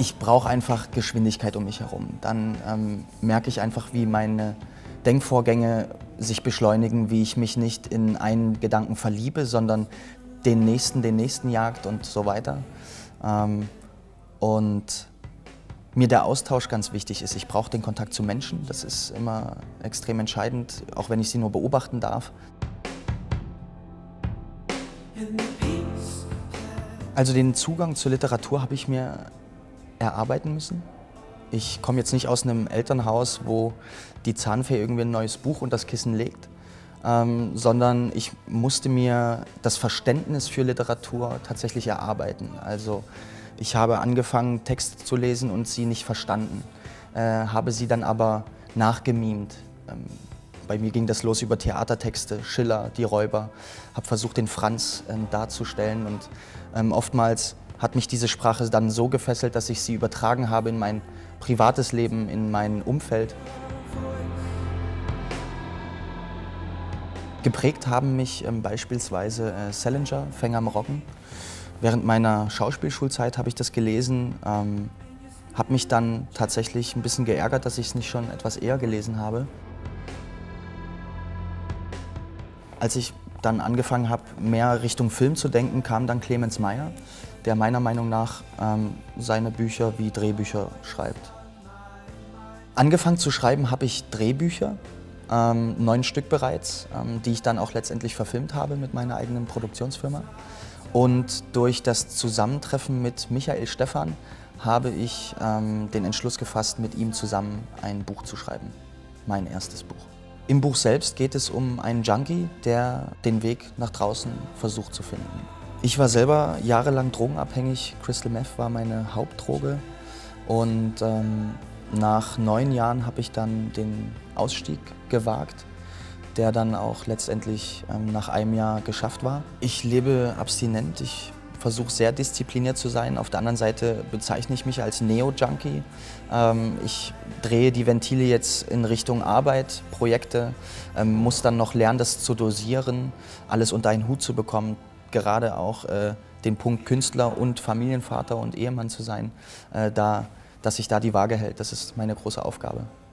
Ich brauche einfach Geschwindigkeit um mich herum. Dann merke ich einfach, wie meine Denkvorgänge sich beschleunigen, wie ich mich nicht in einen Gedanken verliebe, sondern den nächsten jagt und so weiter. Und mir der Austausch ganz wichtig ist. Ich brauche den Kontakt zu Menschen, das ist immer extrem entscheidend, auch wenn ich sie nur beobachten darf. Also den Zugang zur Literatur habe ich mir erarbeiten müssen. Ich komme jetzt nicht aus einem Elternhaus, wo die Zahnfee irgendwie ein neues Buch unter das Kissen legt, sondern ich musste mir das Verständnis für Literatur tatsächlich erarbeiten. Also ich habe angefangen, Texte zu lesen und sie nicht verstanden, habe sie dann aber nachgemimt. Bei mir ging das los über Theatertexte, Schiller, die Räuber, habe versucht, den Franz darzustellen und oftmals hat mich diese Sprache dann so gefesselt, dass ich sie übertragen habe in mein privates Leben, in mein Umfeld. Geprägt haben mich beispielsweise Salinger, Fänger am Roggen. Während meiner Schauspielschulzeit habe ich das gelesen, habe mich dann tatsächlich ein bisschen geärgert, dass ich es nicht schon etwas eher gelesen habe. Als ich dann angefangen habe, mehr Richtung Film zu denken, kam dann Clemens Meyer, der meiner Meinung nach seine Bücher wie Drehbücher schreibt. Angefangen zu schreiben habe ich Drehbücher, 9 Stück bereits, die ich dann auch letztendlich verfilmt habe mit meiner eigenen Produktionsfirma. Und durch das Zusammentreffen mit Michael Stephan habe ich den Entschluss gefasst, mit ihm zusammen ein Buch zu schreiben, mein erstes Buch. Im Buch selbst geht es um einen Junkie, der den Weg nach draußen versucht zu finden. Ich war selber jahrelang drogenabhängig, Crystal Meth war meine Hauptdroge und nach 9 Jahren habe ich dann den Ausstieg gewagt, der dann auch letztendlich nach einem Jahr geschafft war. Ich lebe abstinent, ich versuche sehr diszipliniert zu sein. Auf der anderen Seite bezeichne ich mich als Neo-Junkie. Ich drehe die Ventile jetzt in Richtung Arbeit, Projekte, muss dann noch lernen, das zu dosieren, alles unter einen Hut zu bekommen. Gerade auch den Punkt Künstler und Familienvater und Ehemann zu sein, dass sich da die Waage hält. Das ist meine große Aufgabe.